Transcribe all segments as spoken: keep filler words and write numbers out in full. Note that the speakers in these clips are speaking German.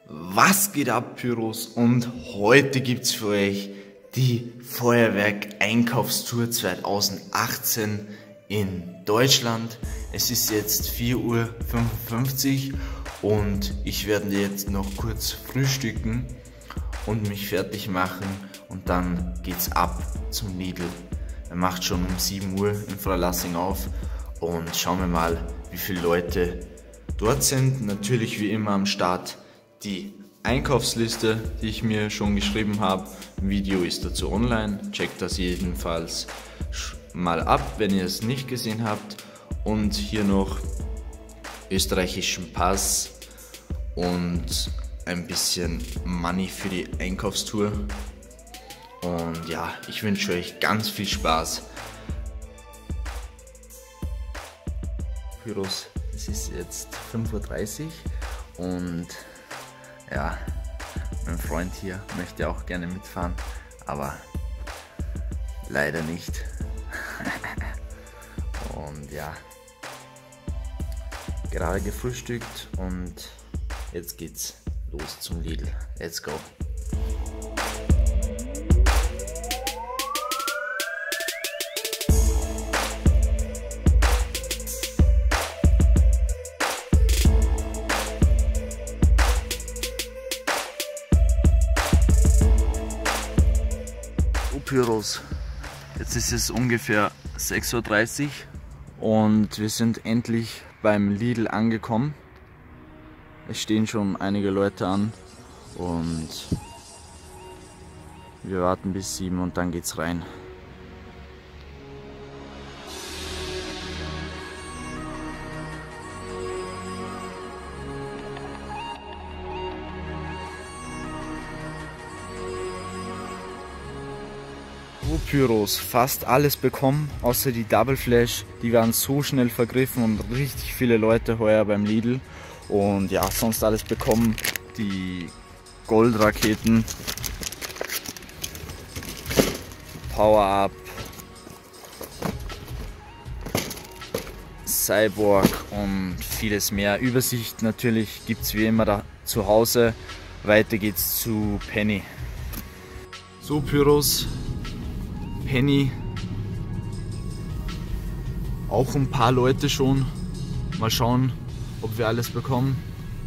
Was geht ab, Pyros? Und heute gibt's für euch die Feuerwerk-Einkaufstour zweitausendachtzehn in Deutschland. Es ist jetzt vier Uhr fünfundfünfzig und ich werde jetzt noch kurz frühstücken und mich fertig machen und dann geht's ab zum Lidl. Er macht schon um sieben Uhr in Freilassing auf und schauen wir mal, wie viele Leute dort sind. Natürlich wie immer am Start die Einkaufsliste, die ich mir schon geschrieben habe. Ein Video ist dazu online. Checkt das jedenfalls mal ab, wenn ihr es nicht gesehen habt. Und hier noch österreichischen Pass und ein bisschen Money für die Einkaufstour. Und ja, ich wünsche euch ganz viel Spaß. Pyros, es ist jetzt fünf Uhr dreißig und ja, mein Freund hier möchte auch gerne mitfahren, aber leider nicht. Und ja, gerade gefrühstückt und jetzt geht's los zum Lidl. Let's go! Pyros. Jetzt ist es ungefähr sechs Uhr dreißig und wir sind endlich beim Lidl angekommen. Es stehen schon einige Leute an und wir warten bis sieben und dann geht's rein. Pyros, fast alles bekommen, außer die Double Flash, die waren so schnell vergriffen und richtig viele Leute heuer beim Lidl. Und ja, sonst alles bekommen, die Goldraketen, Power-Up, Cyborg und vieles mehr. Übersicht natürlich gibt es wie immer da zu Hause. Weiter geht's zu Penny. So Pyros, Penny, auch ein paar Leute schon. Mal schauen, ob wir alles bekommen.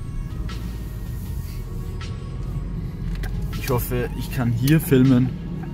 Ich hoffe, ich kann hier filmen.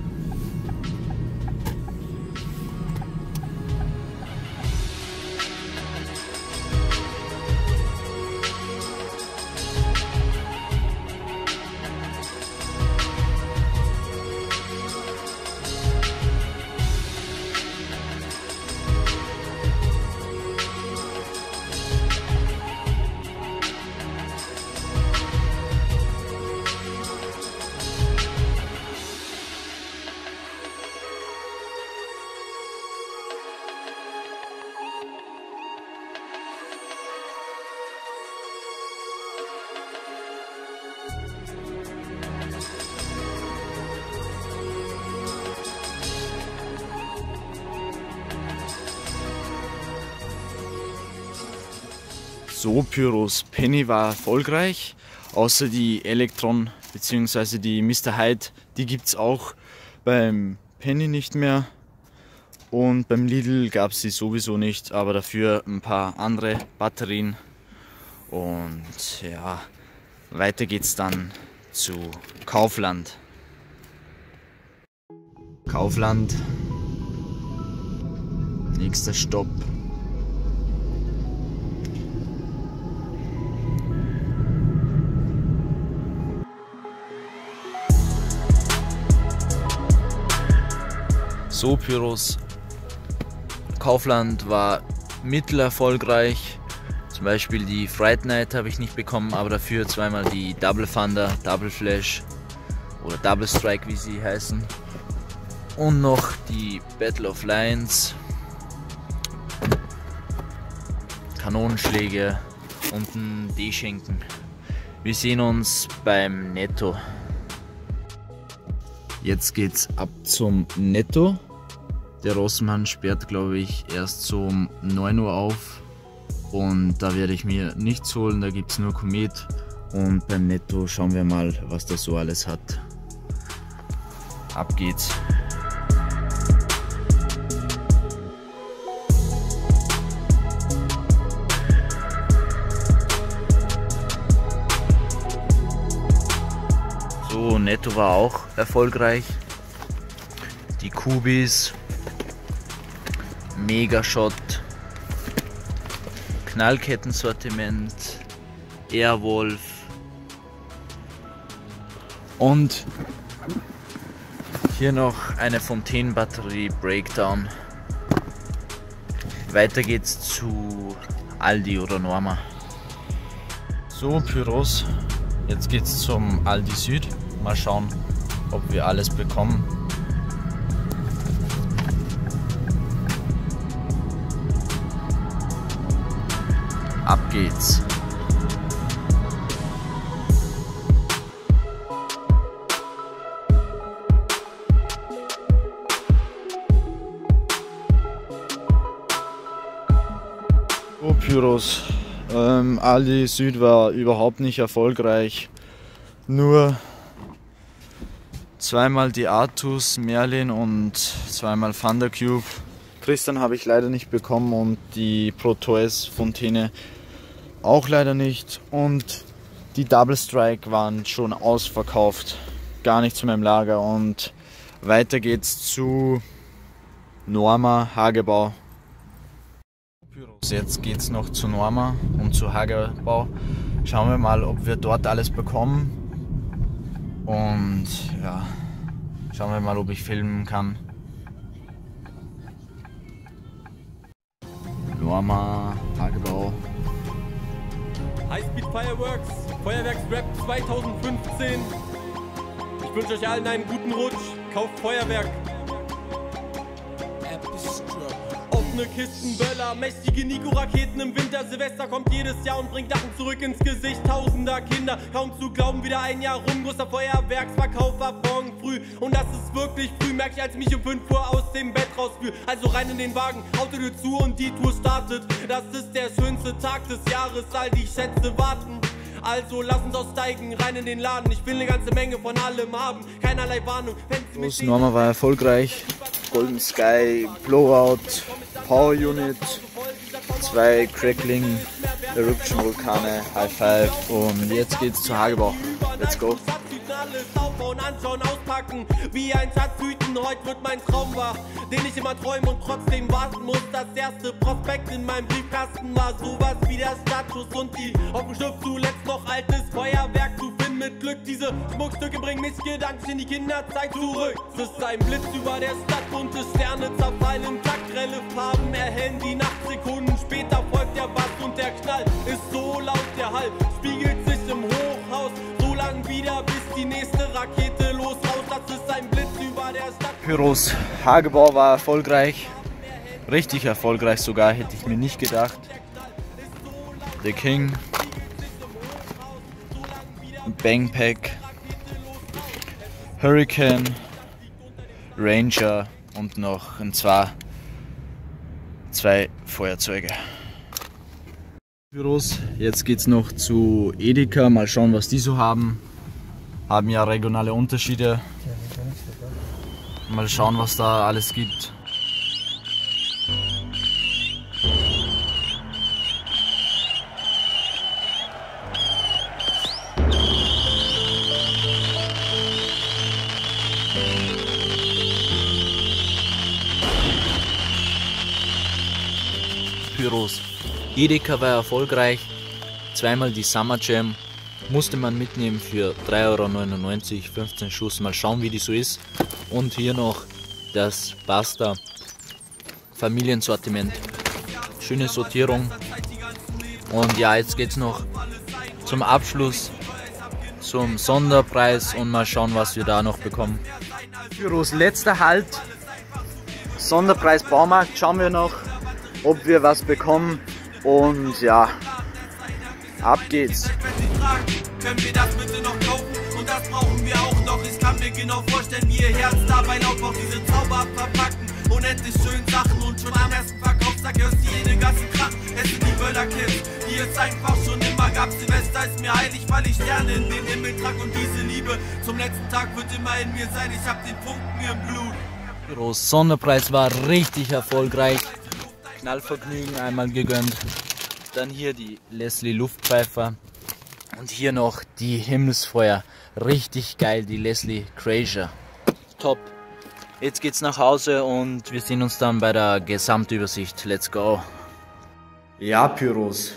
So Pyros, Penny war erfolgreich, außer die Elektron bzw. die Mister Hyde, die gibt es auch beim Penny nicht mehr und beim Lidl gab es sie sowieso nicht, aber dafür ein paar andere Batterien. Und ja, weiter geht's dann zu Kaufland. Kaufland, nächster Stopp. So Pyros, Kaufland war mittelerfolgreich. Zum Beispiel die Fright Night habe ich nicht bekommen, aber dafür zweimal die Double Thunder, Double Flash oder Double Strike, wie sie heißen. Und noch die Battle of Lions, Kanonenschläge und ein D-Schenken. Wir sehen uns beim Netto. Jetzt geht's ab zum Netto. Der Rossmann sperrt, glaube ich, erst so um neun Uhr auf. Und da werde ich mir nichts holen, da gibt es nur Komet Und beim Netto schauen wir mal, was das so alles hat. Ab geht's. So, Netto war auch erfolgreich. Die Kubis, Megashot, Knallkettensortiment, Airwolf und hier noch eine Fontänenbatterie Breakdown. Weiter geht's zu Aldi oder Norma. So, Pyros, jetzt geht's zum Aldi Süd. Mal schauen, ob wir alles bekommen. Ab geht's. So, Pyros, ähm, Aldi Süd war überhaupt nicht erfolgreich. Nur zweimal die Artus, Merlin und zweimal Thundercube. Tristan habe ich leider nicht bekommen und die Protoes Fontäne auch leider nicht. Und die Double Strike waren schon ausverkauft, gar nicht zu meinem Lager. Und weiter geht's zu Norma Hagebau. Jetzt geht's noch zu Norma und zu Hagebau. Schauen wir mal, ob wir dort alles bekommen. Und ja, schauen wir mal, ob ich filmen kann. Norma, Hagebau. Highspeed Fireworks, Feuerwerksrap zweitausendfünfzehn. Ich wünsche euch allen einen guten Rutsch. Kauft Feuerwerk. Offene Kisten, Böller, mächtige Nico-Raketen im Winter. Silvester kommt jedes Jahr und bringt Lachen zurück ins Gesicht tausender Kinder. Kaum zu glauben, wieder ein Jahr rum. Großer Feuerwerksverkauf ab morgen früh. Und das ist wirklich früh, merk ich, als ich mich um fünf Uhr aus dem Bett rausfühl. Also rein in den Wagen, Autotür zu und die Tour startet. Das ist der schönste Tag des Jahres, all die Schätze warten. Also lass uns aussteigen, rein in den Laden. Ich will eine ganze Menge von allem haben, keinerlei Warnung. Los, Norma war erfolgreich. Golden Sky, Blowout, Power Unit, zwei Crackling, Eruption Vulkane, High Five und jetzt geht's zu Hagebau. Let's go! Aufbauen, anschauen, auspacken, wie ein Schatz hüten, heute wird mein Traum wahr, den ich immer träume und trotzdem warten muss. Das erste Prospekt in meinem Briefkasten war sowas wie der Status und die Hoffnung stirbt zuletzt noch altes Feuerwerk zu finden mit Glück. Diese Schmuckstücke bringen mich gedanklich in die Kinderzeit zurück. Es ist ein Blitz über der Stadt, bunte Sterne zerfallen, grelle Farben erhellen die Nacht, Sekunden später folgt der Bass und der Knall ist so laut, der Hall spiegelt sich im Hochhaus, so lang wieder bis die nächste Rakete los raus. Das ist ein Blitz über der Stadt. Pyros, Hagebau war erfolgreich, richtig erfolgreich sogar, hätte ich mir nicht gedacht. The King, Bangpack, Hurricane, Ranger und noch ein zwei, zwei Feuerzeuge. Pyros, jetzt geht's noch zu Edeka, mal schauen, was die so haben. Haben ja regionale Unterschiede. Mal schauen, was da alles gibt. Pyros. Edeka war erfolgreich. Zweimal die Summer Jam. Musste man mitnehmen für drei Euro neunundneunzig, fünfzehn Schuss. Mal schauen, wie die so ist. Und hier noch das Basta Familiensortiment. Schöne Sortierung. Und ja, jetzt geht's noch zum Abschluss zum Sonderpreis und mal schauen, was wir da noch bekommen. Pyros, letzter Halt. Sonderpreis Baumarkt. Schauen wir noch, ob wir was bekommen. Und ja, ab geht's. Können wir das bitte noch kaufen? Und das brauchen wir auch noch. Ich kann mir genau vorstellen, wie ihr Herz dabei laut auf diese Zauber verpacken. Unendlich schönen Sachen und schon am ersten Verkaufstag Samstag hörst du jede Gasse krachen. Es sind die Böller-Kids, die es einfach schon immer gab. Silvester ist mir heilig, weil ich Sterne in den Himmel trag. Und diese Liebe zum letzten Tag wird immer in mir sein. Ich hab den Funken im Blut. Pyros Sonderpreis war richtig erfolgreich. Knallvergnügen einmal gegönnt. Dann hier die Leslie Luftpfeifer. Und hier noch die Himmelsfeuer. Richtig geil, die Leslie Crasier. Top. Jetzt geht's nach Hause und wir sehen uns dann bei der Gesamtübersicht. Let's go. Ja, Pyros.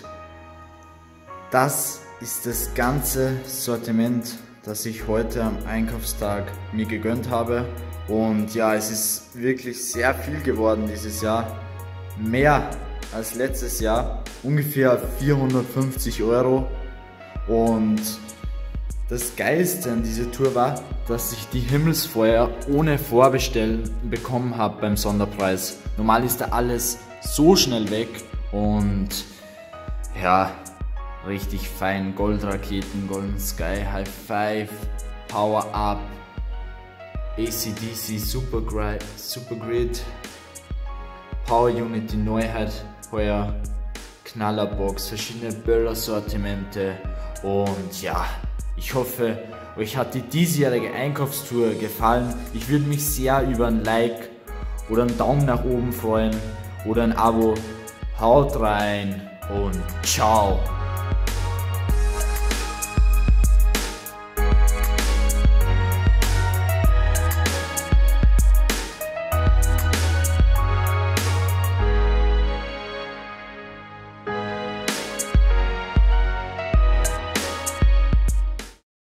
Das ist das ganze Sortiment, das ich heute am Einkaufstag mir gegönnt habe. Und ja, es ist wirklich sehr viel geworden dieses Jahr. Mehr als letztes Jahr. Ungefähr vierhundertfünfzig Euro. Und das Geilste an dieser Tour war, dass ich die Himmelsfeuer ohne Vorbestellen bekommen habe beim Sonderpreis. Normal ist da alles so schnell weg und ja, richtig fein. Goldraketen, Golden Sky, High Five, Power Up, A C D C, Supergrid, Supergrid, Power Unit, die Neuheit heuer, Knallerbox, verschiedene Böller-Sortimente und ja, ich hoffe, euch hat die diesjährige Einkaufstour gefallen. Ich würde mich sehr über ein Like oder einen Daumen nach oben freuen oder ein Abo. Haut rein und ciao!